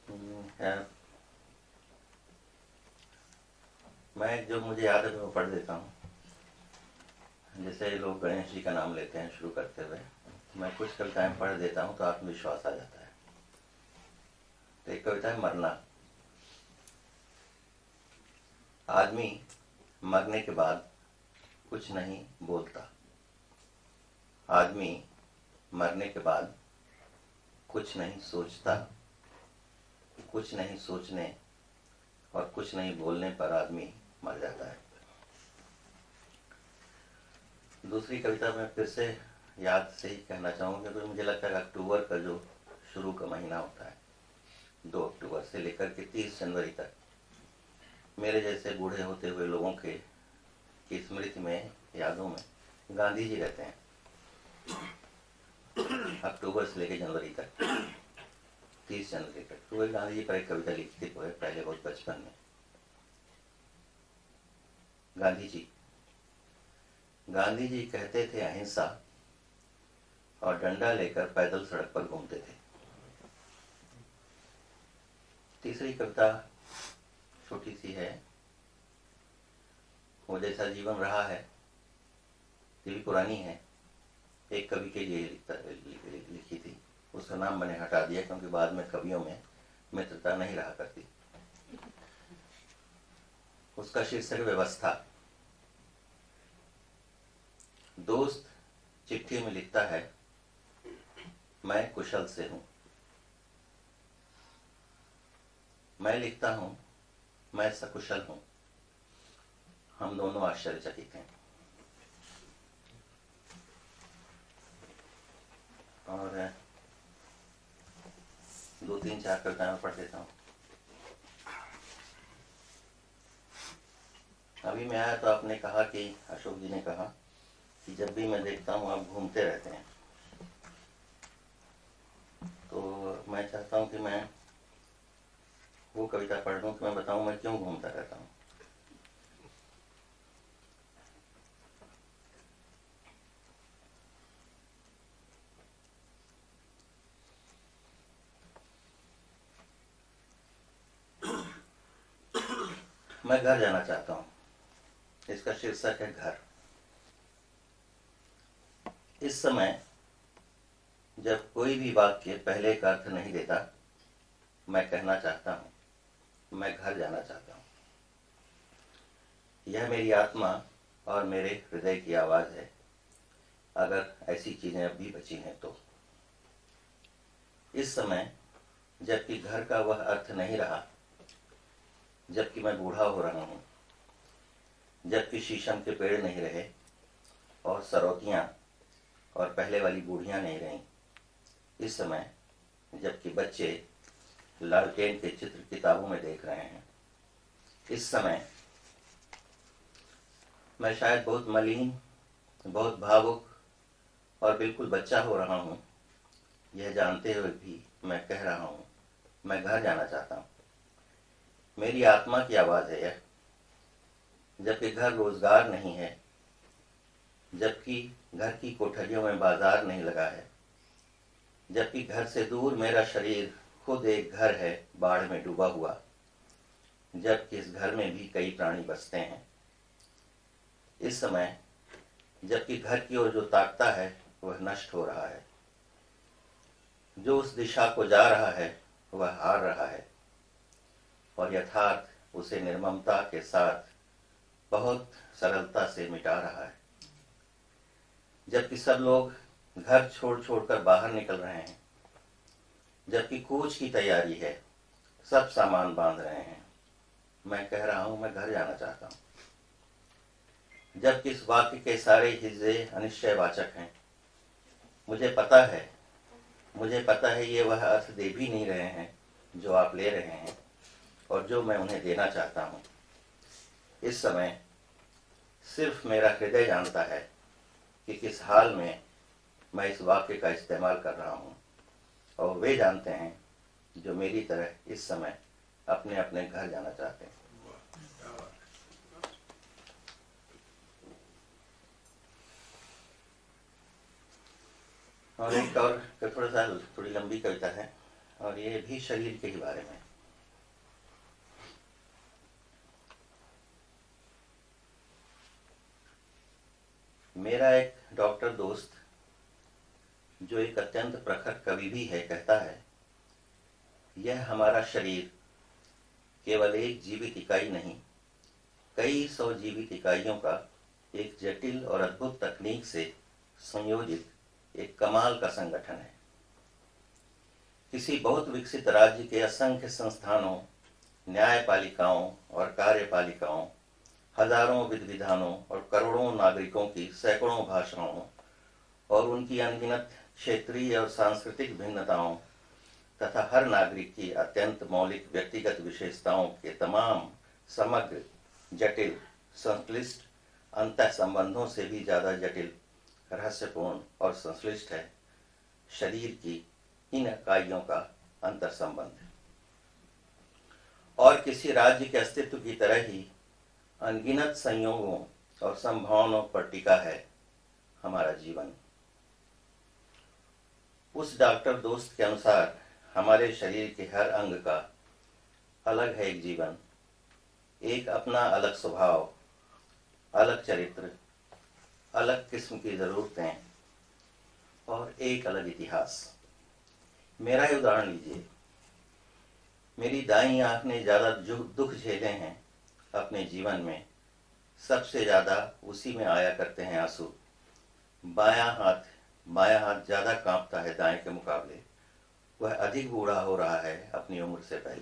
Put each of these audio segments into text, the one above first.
है। मैं जो मुझे याद है वो पढ़ देता हूँ। जैसे लोग गणेश जी का नाम लेते हैं शुरू करते हुए, मैं कुछ कविताएं पढ़ देता हूँ तो आत्मविश्वास आ जाता है। तो एक कविता है मरना। आदमी मरने के बाद कुछ नहीं बोलता। आदमी मरने के बाद कुछ नहीं सोचता। कुछ नहीं सोचने और कुछ नहीं बोलने पर आदमी मर जाता है। दूसरी कविता में फिर से याद से ही कहना चाहूँगा, क्योंकि मुझे लगता है अक्टूबर का जो शुरू का महीना होता है, 2 अक्टूबर से लेकर के 30 जनवरी तक, मेरे जैसे बूढ़े होते हुए लोगों की स्मृति में, यादों में गांधी जी रहते हैं। अक्टूबर से लेकर जनवरी तक, 30 जनवरी तक। तो वही गांधी जी पर एक कविता लिखी थी पहले बहुत बचपन में। गांधी जी कहते थे अहिंसा, और डंडा लेकर पैदल सड़क पर घूमते थे। तीसरी कविता छोटी सी है, वो जैसा जीवन रहा है, ये भी पुरानी है, एक कवि के लिए लिखी थी। उसका नाम मैंने हटा दिया क्योंकि बाद में कवियों में मित्रता नहीं रहा करती। उसका शीर्षक व्यवस्था। दोस्त चिट्ठी में लिखता है, मैं कुशल से हूं। मैं लिखता हूं, मैं सकुशल हूं। हम दोनों आश्चर्यचकित हैं। और 2-3-4 कविताएं पढ़ देता हूं। अभी मैं आया तो आपने कहा कि, अशोक जी ने कहा कि जब भी मैं देखता हूं आप घूमते रहते हैं। तो मैं चाहता हूं कि मैं वो कविता पढ़ दूं कि मैं बताऊं मैं क्यों घूमता रहता हूं। मैं घर जाना चाहता हूं। इसका शीर्षक है घर। इस समय जब कोई भी वाक्य पहले का अर्थ नहीं देता, मैं कहना चाहता हूं, मैं घर जाना चाहता हूं। यह मेरी आत्मा और मेरे हृदय की आवाज है, अगर ऐसी चीजें अब भी बची हैं तो। इस समय जबकि घर का वह अर्थ नहीं रहा, जबकि मैं बूढ़ा हो रहा हूं, जबकि शीशम के पेड़ नहीं रहे और सरौतियां और पहले वाली बूढ़ियां नहीं रहीं, इस समय जबकि बच्चे लालटेन के चित्र किताबों में देख रहे हैं, इस समय मैं शायद बहुत मलिन, बहुत भावुक और बिल्कुल बच्चा हो रहा हूं, यह जानते हुए भी मैं कह रहा हूं, मैं घर जाना चाहता हूं। मेरी आत्मा की आवाज है यह। जबकि घर रोजगार नहीं है, जबकि घर की कोठरियों में बाजार नहीं लगा है, जबकि घर से दूर मेरा शरीर खुद एक घर है बाढ़ में डूबा हुआ, जबकि इस घर में भी कई प्राणी बसते हैं। इस समय जबकि घर की ओर जो ताकता है वह नष्ट हो रहा है, जो उस दिशा को जा रहा है वह हार रहा है, और यथार्थ उसे निर्ममता के साथ बहुत सरलता से मिटा रहा है। जबकि सब लोग घर छोड़ छोड़कर बाहर निकल रहे हैं, जबकि कूच की तैयारी है, सब सामान बांध रहे हैं, मैं कह रहा हूं मैं घर जाना चाहता हूं। जबकि इस वाक्य के सारे हिस्से अनिश्चयवाचक हैं। मुझे पता है ये वह अर्थ दे भी नहीं रहे हैं जो आप ले रहे हैं और जो मैं उन्हें देना चाहता हूं। इस समय सिर्फ मेरा हृदय जानता है कि किस हाल में मैं इस वाक्य का इस्तेमाल कर रहा हूं, और वे जानते हैं जो मेरी तरह इस समय अपने अपने घर जाना चाहते हैं। और एक और थोड़ी लंबी कविता है, और ये भी शरीर के ही बारे में। मेरा एक डॉक्टर दोस्त, जो एक अत्यंत प्रखर कवि भी है, कहता है, यह हमारा शरीर केवल एक जीवित इकाई नहीं, कई सौ जीवित इकाइयों का एक जटिल और अद्भुत तकनीक से संयोजित एक कमाल का संगठन है। किसी बहुत विकसित राज्य के असंख्य संस्थानों, न्यायपालिकाओं और कार्यपालिकाओं, हजारों विधि विधानों और करोड़ों नागरिकों की सैकड़ों भाषाओं और उनकी अनगिनत क्षेत्रीय और सांस्कृतिक भिन्नताओं तथा हर नागरिक की अत्यंत मौलिक व्यक्तिगत विशेषताओं के तमाम समग्र, जटिल, संश्लिष्ट अंतः संबंधों से भी ज्यादा जटिल, रहस्यपूर्ण और संश्लिष्ट है शरीर की इन इकाइयों का अंतर संबंध। और किसी राज्य के अस्तित्व की तरह ही अनगिनत संयोगों और संभावनाओं पर टिका है हमारा जीवन। उस डॉक्टर दोस्त के अनुसार हमारे शरीर के हर अंग का अलग है एक जीवन, एक अपना अलग स्वभाव, अलग चरित्र, अलग किस्म की जरूरतें और एक अलग इतिहास। मेरा ही उदाहरण लीजिए। मेरी दाईं आंख ने ज्यादा जो दुख झेले हैं अपने जीवन में, सबसे ज्यादा उसी में आया करते हैं आंसू। बायां हाथ ज्यादा कांपता है दाएं के मुकाबले। वह अधिक बूढ़ा हो रहा है अपनी उम्र से पहले।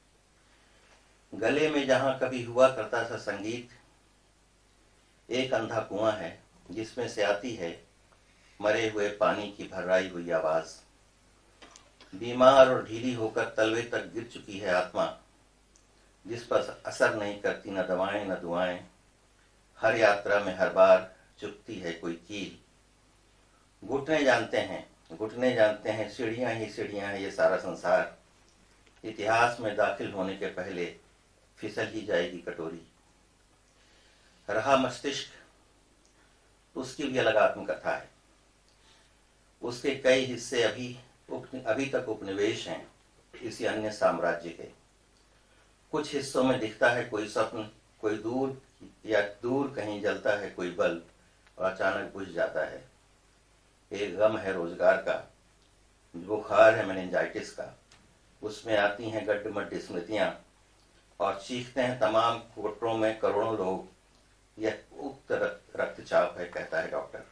गले में जहां कभी हुआ करता था संगीत, एक अंधा कुआं है जिसमें से आती है मरे हुए पानी की भर्राई हुई आवाज। बीमार और ढीली होकर तलवे तक गिर चुकी है आत्मा, जिस पर असर नहीं करती न दवाएं न दुआएं। हर यात्रा में हर बार चुकती है कोई कील। घुटने जानते हैं सीढ़ियां ही सीढ़ियां है ये सारा संसार। इतिहास में दाखिल होने के पहले फिसल ही जाएगी कटोरी। रहा मस्तिष्क, उसकी भी अलग आत्मकथा है। उसके कई हिस्से अभी तक उपनिवेश हैं किसी अन्य साम्राज्य के। कुछ हिस्सों में दिखता है कोई स्वप्न, कोई दूर कहीं जलता है कोई बल्ब और अचानक बुझ जाता है। एक गम है रोजगार का, बुखार है मेनिंजाइटिस का। उसमें आती हैं गड्ढ-मड्ढ स्मृतियां और चीखते हैं तमाम कोटरों में करोड़ों लोग, यह उक्त रक्तचाप है, कहता है डॉक्टर।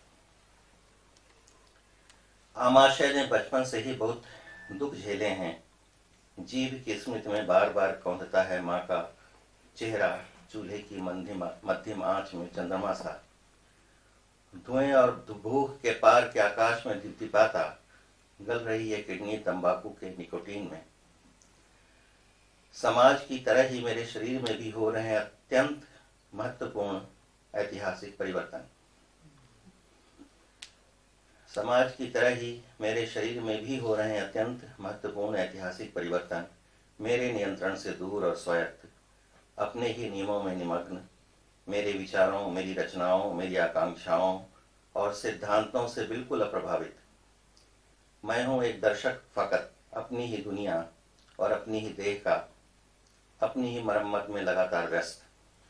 आमाशय ने बचपन से ही बहुत दुख झेले हैं। जीभ की स्मृति में बार बार कौंधता है माँ का चेहरा, चूल्हे की मध्यम आंच में चंद्रमा सा। धुएं और भूख के पार के आकाश में दीप्तिपाता गल रही है किडनी तंबाकू के निकोटीन में। समाज की तरह ही मेरे शरीर में भी हो रहे हैं अत्यंत महत्वपूर्ण ऐतिहासिक परिवर्तन। समाज की तरह ही मेरे शरीर में भी हो रहे हैं अत्यंत महत्वपूर्ण ऐतिहासिक परिवर्तन। मेरे नियंत्रण से दूर और स्वायत्त, अपने ही नियमों में निमग्न, मेरे विचारों, मेरी रचनाओं, मेरी आकांक्षाओं और सिद्धांतों से बिल्कुल अप्रभावित। मैं हूं एक दर्शक फकत, अपनी ही दुनिया और अपनी ही देह का, अपनी ही मरम्मत में लगातार व्यस्त।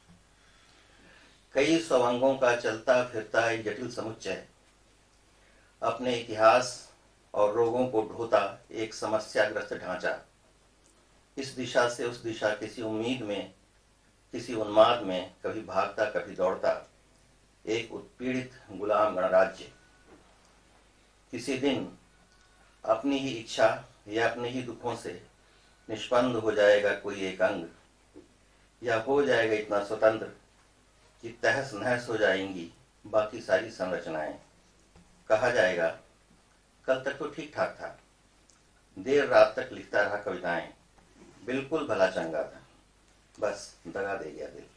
कई स्वंगों का चलता फिरता एक जटिल समुच्चय, अपने इतिहास और रोगों को ढोता एक समस्याग्रस्त ढांचा। इस दिशा से उस दिशा, किसी उम्मीद में, किसी उन्माद में, कभी भागता कभी दौड़ता एक उत्पीड़ित गुलाम गणराज्य। किसी दिन अपनी ही इच्छा या अपने ही दुखों से निष्पन्द हो जाएगा कोई एक अंग, या हो जाएगा इतना स्वतंत्र कि तहस नहस हो जाएंगी बाकी सारी संरचनाएं। कहा जाएगा, कल तक तो ठीक ठाक था, देर रात तक लिखता रहा कविताएं, बिल्कुल भला चंगा था, बस दगा दे गया दिल।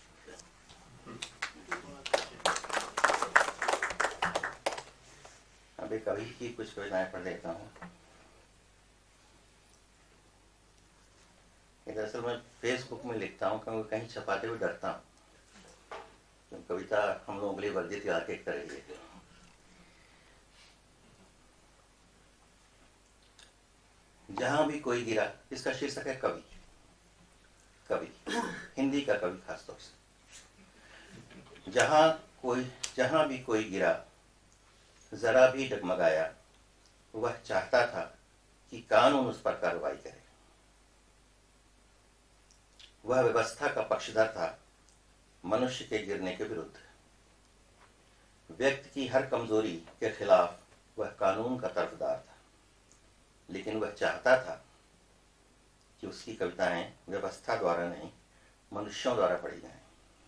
अभी कभी की कुछ कविताएं पढ़ लेता हूँ। दरअसल मैं फेसबुक में लिखता हूँ क्योंकि कहीं छपाते हुए डरता हूँ। कविता हम लोगों के लिए वर्जित इलाके की तरह ही है। जहां भी कोई गिरा, इसका शीर्षक है कवि। कवि, हिंदी का कवि खासतौर से। जहां भी कोई गिरा, जरा भी डगमगाया, वह चाहता था कि कानून उस पर कार्रवाई करे। वह व्यवस्था का पक्षधर था, मनुष्य के गिरने के विरुद्ध। व्यक्ति की हर कमजोरी के खिलाफ वह कानून का तरफदार था, लेकिन वह चाहता था कि उसकी कविताएं व्यवस्था द्वारा नहीं, मनुष्यों द्वारा पढ़ी जाएं।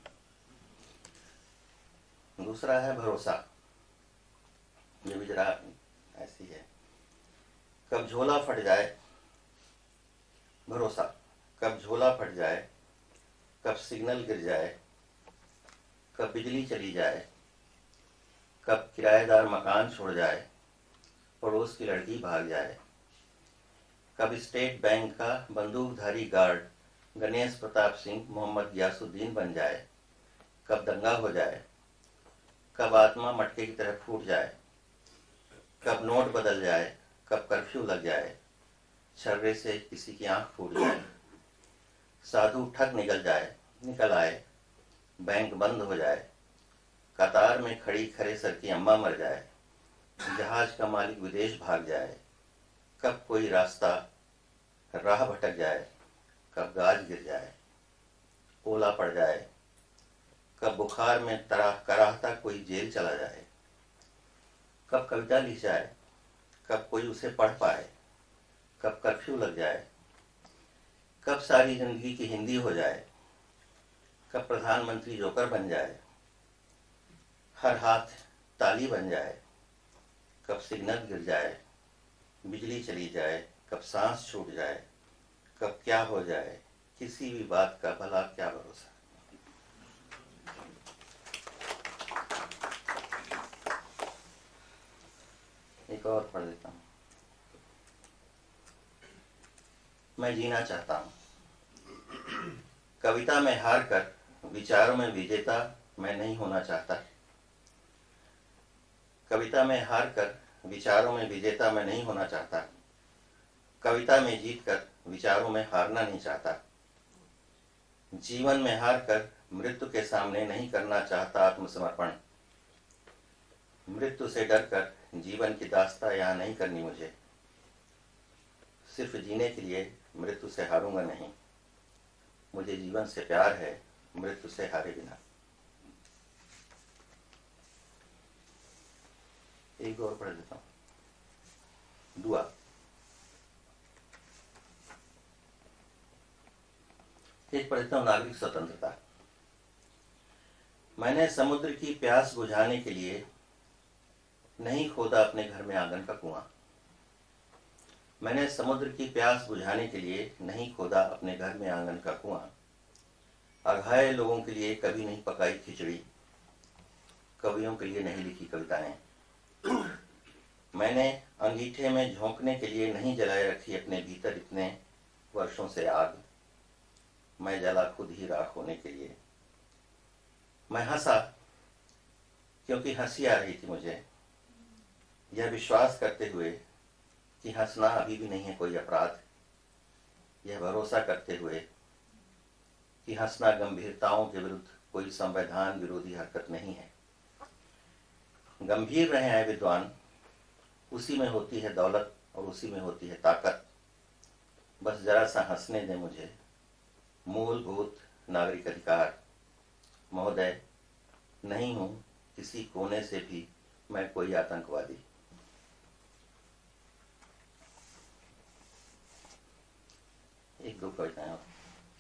दूसरा है भरोसा। ये भी जरा ऐसी है। कब झोला फट जाए, भरोसा, कब झोला फट जाए, कब सिग्नल गिर जाए, कब बिजली चली जाए, कब किराएदार मकान छोड़ जाए, पड़ोस की लड़की भाग जाए, कब स्टेट बैंक का बंदूकधारी गार्ड गणेश प्रताप सिंह मोहम्मद गियासुद्दीन बन जाए, कब दंगा हो जाए, कब आत्मा मटके की तरह फूट जाए, कब नोट बदल जाए, कब कर्फ्यू लग जाए, छर्रे से किसी की आंख फूट जाए, साधु ठग निकल आए, बैंक बंद हो जाए, कतार में खड़ी खरे सर की अम्मा मर जाए, जहाज का मालिक विदेश भाग जाए, कब कोई राह भटक जाए, कब गाज गिर जाए, ओला पड़ जाए, कब बुखार में कराहता कोई जेल चला जाए, कब कविता लिख जाए, कब कोई उसे पढ़ पाए, कब कर्फ्यू लग जाए, कब सारी जिंदगी की हिंदी हो जाए, कब प्रधानमंत्री जोकर बन जाए, हर हाथ ताली बन जाए, कब सिग्नल गिर जाए, बिजली चली जाए, कब सांस छूट जाए, कब क्या हो जाए, किसी भी बात का भला क्या भरोसा। एक और पढ़ देता हूं। मैं जीना चाहता हूं। कविता में हार कर विचारों में विजेता मैं नहीं होना चाहता। कविता में हार कर विचारों में विजेता मैं नहीं होना चाहता। कविता में जीत कर विचारों में हारना नहीं चाहता। जीवन में हार कर मृत्यु के सामने नहीं करना चाहता आत्मसमर्पण। मृत्यु से डर कर जीवन की दास्तां यहाँ नहीं करनी मुझे। सिर्फ जीने के लिए मृत्यु से हारूंगा नहीं। मुझे जीवन से प्यार है, मृत्यु से हारे बिना। एक और पढ़ लेता हूं। दुआ। एक पढ़ लेता हूं। नागरिक स्वतंत्रता। मैंने समुद्र की प्यास बुझाने के लिए नहीं खोदा अपने घर में आंगन का कुआं। मैंने समुद्र की प्यास बुझाने के लिए नहीं खोदा अपने घर में आंगन का कुआं। अघाये लोगों के लिए कभी नहीं पकाई खिचड़ी, कवियों के लिए नहीं लिखी कविताएं। मैंने अंगीठे में झोंकने के लिए नहीं जलाए रखी अपने भीतर इतने वर्षों से आग। मैं जला खुद ही राख होने के लिए। मैं हंसा क्योंकि हंसी आ रही थी मुझे, यह विश्वास करते हुए कि हंसना अभी भी नहीं है कोई अपराध। यह भरोसा करते हुए कि हंसना गंभीरताओं के विरुद्ध कोई संविधान विरोधी हरकत नहीं है। गंभीर रहे हैं विद्वान, उसी में होती है दौलत और उसी में होती है ताकत। बस जरा सा हंसने दें मुझे। मूलभूत नागरिक अधिकार। महोदय, नहीं हूं किसी कोने से भी मैं कोई आतंकवादी। एक दो कविताएं और।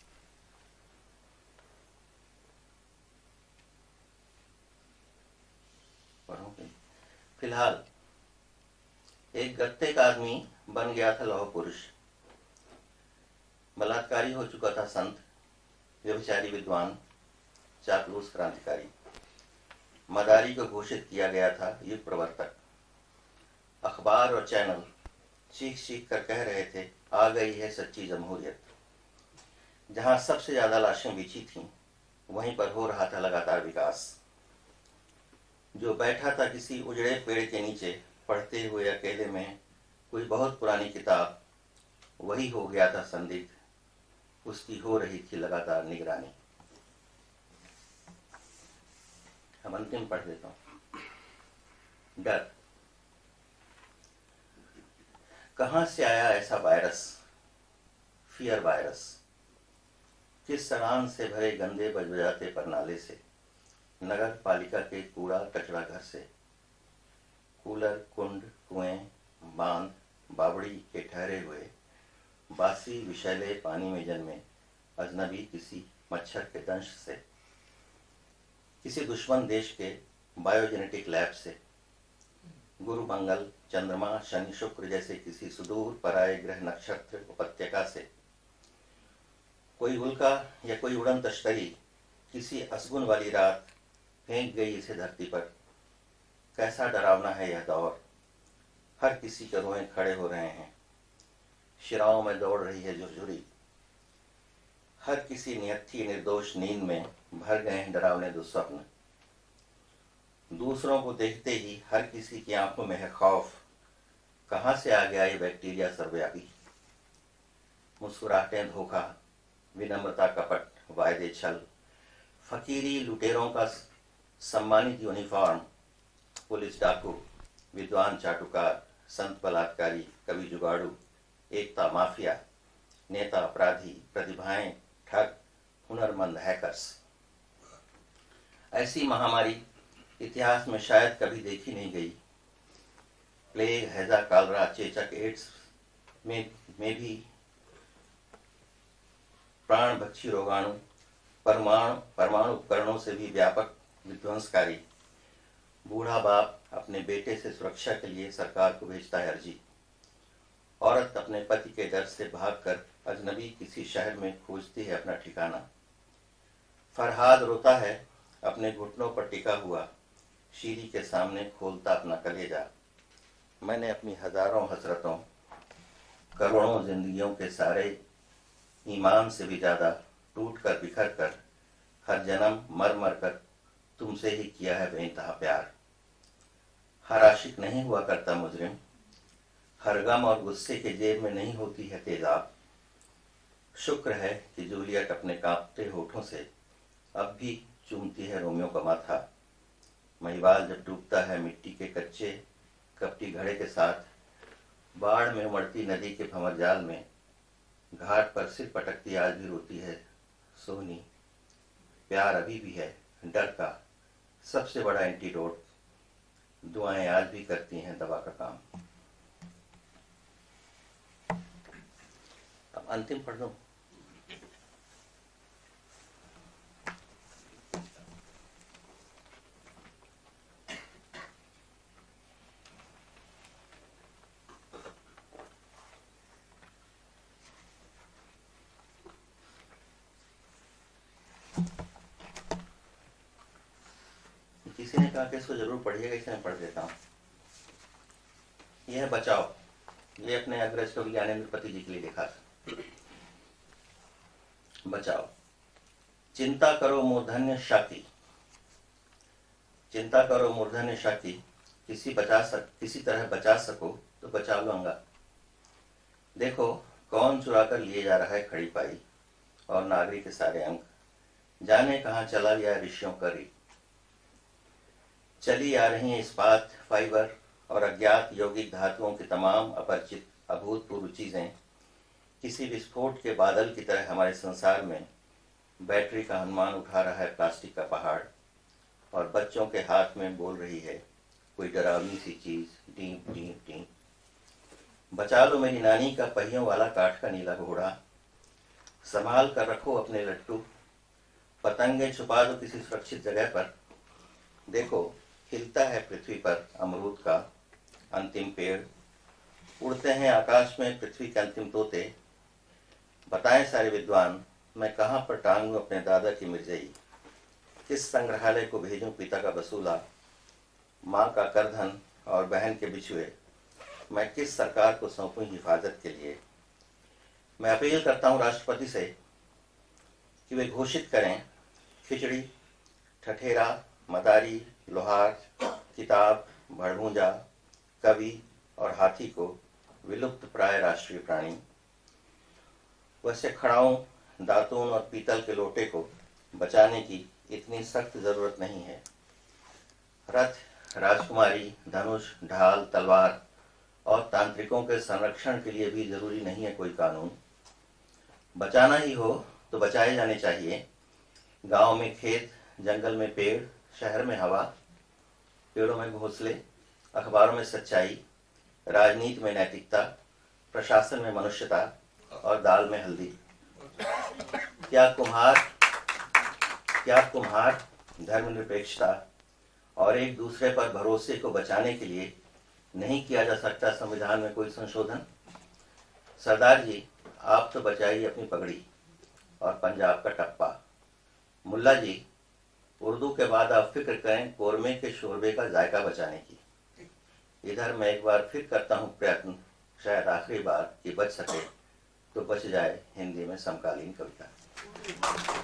पढ़ोगे? फिलहाल एक गत्ते का आदमी बन गया था लौह पुरुष। बलात्कारी हो चुका था संत, व्यभिचारी विद्वान, चापलूस क्रांतिकारी। मदारी को घोषित किया गया था युग प्रवर्तक। अखबार और चैनल चीख चीख कर कह रहे थे, आ गई है सच्ची जमहूरियत। जहां सबसे ज्यादा लाशें बिछी थीं, वहीं पर हो रहा था लगातार विकास। जो बैठा था किसी उजड़े पेड़ के नीचे पढ़ते हुए अकेले में कोई बहुत पुरानी किताब, वही हो गया था संदिग्ध, उसकी हो रही थी लगातार निगरानी। अब अंतिम पढ़ देता हूं। डर। कहां से आया ऐसा वायरस, फियर वायरस? किस सड़ान से भरे गंदे बजबजाते परनाले से, नगर पालिका के कूड़ा कचरा घर से, कूलर, कुंड, कुएं, बांध, बावड़ी के ठहरे हुए बासी विषैले पानी में जन्मे अजनबी किसी मच्छर के दंश से, किसी दुश्मन देश के बायोजेनेटिक लैब से, गुरु, मंगल, चंद्रमा, शनि, शुक्र जैसे किसी सुदूर पराये ग्रह नक्षत्र उपत्यका से, कोई उल्का या कोई उड़न तश्तरी किसी असगुन वाली रात फेंक गई इसे धरती पर। कैसा डरावना है यह दौर, हर किसी के रोए खड़े हो रहे हैं, शिराओं में दौड़ रही है झुरझुरी, हर किसी नियत्थी निर्दोष नींद में भर गए हैं डरावने दुस्वप्न। दूसरों को देखते ही हर किसी की आंखों में है खौफ, कहां से आ गया ये बैक्टीरिया सर्वव्यापी। मुस्कुराहटें धोखा, विनम्रता कपट, वायदे छल, फकीरी लुटेरों का सम्मानित यूनिफॉर्म, पुलिस डाकू, विद्वान चाटुकार, संत बलात्कारी, कवि जुगाड़ू, एकता माफिया, नेता अपराधी, प्रतिभाएं ठग, हुनरमंद हैकर्स। ऐसी महामारी इतिहास में शायद कभी देखी नहीं गई। प्लेग, हैजा, कालरा, चेचक, एड्स में भी प्राणभक्षी रोगाणु, परमाणु उपकरणों से भी व्यापक विध्वंसकारी। बूढ़ा बाप अपने बेटे से सुरक्षा के लिए सरकार को भेजता है अर्जी। औरत अपने पति के डर से भागकर अजनबी किसी शहर में खोजती है अपना ठिकाना। फरहाद रोता है अपने घुटनों पर टिका हुआ, शीरी के सामने खोलता अपना कलेजा। मैंने अपनी हजारों हसरतों, करोड़ों जिंदगियों के सारे ईमान से भी ज्यादा टूट कर बिखर कर हर जन्म मर मर कर तुमसे ही किया है बेइंतहा प्यार। हर आशिक नहीं हुआ करता मुजरिम, हर गम और गुस्से के जेब में नहीं होती है तेजाब। शुक्र है कि जूलियट अपने कांपते होठों से अब भी चूमती है रोमियो का माथा। महिवाल जब डूबता है मिट्टी के कच्चे कपटी घड़े के साथ, बाढ़ में उमड़ती नदी के भंवर जाल में, घाट पर सिर पटकती आज भी रोती है सोहनी। प्यार अभी भी है डर का सबसे बड़ा एंटीडोट, दुआएं आज भी करती हैं दवा का काम। अब अंतिम पढ़ दूं। किसी ने कहा कि इसको जरूर पढ़िएगा, इसे मैं पढ़ देता हूँ। यह है बचाओ, ये अपने अग्रज कवि ज्ञानेंद्र पति जी के लिए लिखा था। बचाओ। चिंता करो मूर्धन्य शाकी, चिंता करो मूर्धन्य शाकी, किसी तरह बचा सको तो बचा लूंगा। देखो कौन चुरा कर लिए जा रहा है खड़ी पाई और नागरिक के सारे अंक, जाने कहाँ चला गया ऋषियों का री। चली आ रही हैं इस्पात, फाइबर और अज्ञात यौगिक धातुओं की तमाम अपरिचित अभूतपूर्व चीजें किसी विस्फोट के बादल की तरह हमारे संसार में बैटरी का अनुमान उठा रहा है प्लास्टिक का पहाड़, और बच्चों के हाथ में बोल रही है कोई डरावनी सी चीज, टीं टीं टीं। बचा लो मेरी नानी का पहियों वाला काठ का नीला घोड़ा, संभाल कर रखो अपने लट्टू, पतंगे छुपा दो किसी सुरक्षित जगह पर। देखो खिलता है पृथ्वी पर अमरूद का अंतिम पेड़, उड़ते हैं आकाश में पृथ्वी के अंतिम तोते। बताएं सारे विद्वान मैं कहाँ पर टांगूं अपने दादा की मिर्जई, किस संग्रहालय को भेजूं पिता का वसूला, माँ का करधन और बहन के बिछुए मैं किस सरकार को सौंपूं हिफाजत के लिए। मैं अपील करता हूँ राष्ट्रपति से कि वे घोषित करें खिचड़ी, ठठेरा, मदारी, लोहार, किताब, भड़भूजा, कवि और हाथी को विलुप्त प्राय राष्ट्रीय प्राणी, वैसे खड़ाऊं, दातून और पीतल के लोटे को बचाने की इतनी सख्त जरूरत नहीं है। रथ, राजकुमारी, धनुष, ढाल, तलवार और तांत्रिकों के संरक्षण के लिए भी जरूरी नहीं है कोई कानून। बचाना ही हो तो बचाए जाने चाहिए। गांव में खेत, जंगल में पेड़, शहर में हवा, पेड़ों में घोंसले, अखबारों में सच्चाई, राजनीति में नैतिकता, प्रशासन में मनुष्यता और दाल में हल्दी। क्या कुम्हार धर्मनिरपेक्षता और एक दूसरे पर भरोसे को बचाने के लिए नहीं किया जा सकता संविधान में कोई संशोधन? सरदार जी, आप तो बचाइए अपनी पगड़ी और पंजाब का टप्पा। मुल्ला जी, उर्दू के बाद आप फिक्र करें कोरमे के शोरबे का जायका बचाने की। इधर मैं एक बार फिर करता हूँ प्रयत्न, शायद आखिरी बार, कि बच सके तो बच जाए हिंदी में समकालीन कविता।